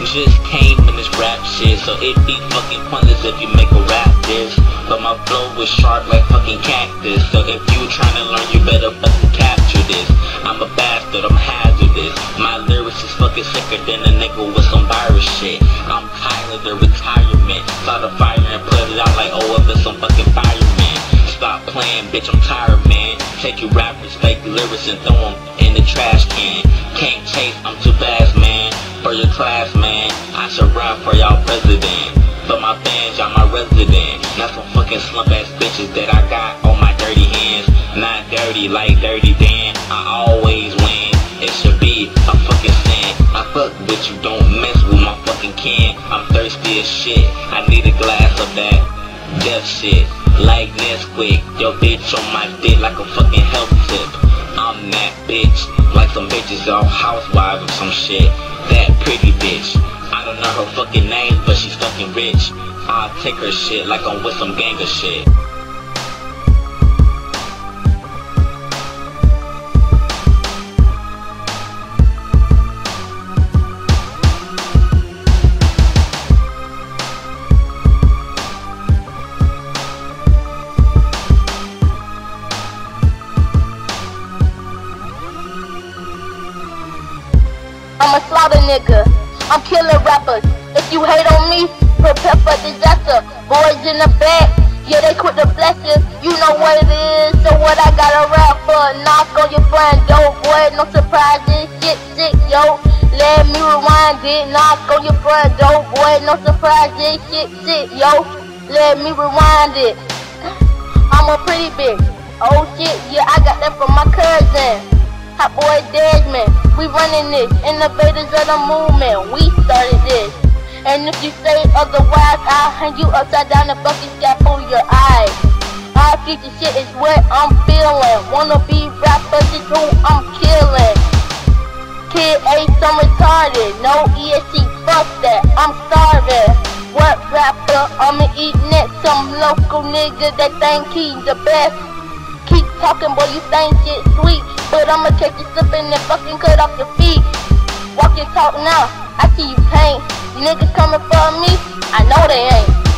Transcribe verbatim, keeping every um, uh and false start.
just came in this rap shit, so it be fucking pointless if you make a rap this. But my flow is sharp like fucking cactus, so if you tryna learn, you better fucking capture this. I'm a bastard, I'm hazardous. My lyrics is fucking sicker than a nigga with some virus shit. I'm tired of retirement. Start a fire and put it out like oh, if it's some fucking fireman. Stop playing, bitch, I'm tired, man. Take your rappers, fake lyrics, and throw them in the trash can. Can't chase, I'm too fast, man. For your class, man, I should run for y'all president. For my fans, y'all my resident. Not some fucking slump ass bitches that I got on my dirty hands. Not dirty like Dirty Dan, I always win. It should be a fucking sin. I fuck with you, don't mess with my fucking can. I'm thirsty as shit, I need a glass of that death shit. Like Nesquik, yo bitch on my dick like a fucking health tip. I'm that bitch, like some bitches all housewives or some shit. That pretty bitch, I don't know her fucking name, but she's fucking rich. I'll take her shit like I'm with some gang of shit. I'm a slaughter nigga, I'm killing rappers. If you hate on me, prepare for disaster. Boys in the back, yeah they quit the blessing. You know what it is, so what I gotta rap for. Knock on your front door, boy, no surprises. Shit, shit, yo, let me rewind it. Knock on your front door, boy, no surprises. Shit, shit, yo, let me rewind it. I'm a pretty bitch, oh shit, yeah I got that from my cousin. Hot boy Desmond, we running this, innovators of the movement, we started this. And if you say otherwise, I'll hang you upside down and fucking scalpel your eyes. Our future shit is what I'm feeling. Wanna be rappers is who I'm killing. Kid A, some retarded, no E S C, fuck that, I'm starving. What rapper I'ma eat next? Some local nigga that think he the best. Keep talking, boy, you think shit sweet, but I'ma catch you slipping and fucking cut off your feet. Walk your talk now, I see you paint. Niggas coming for me, I know they ain't.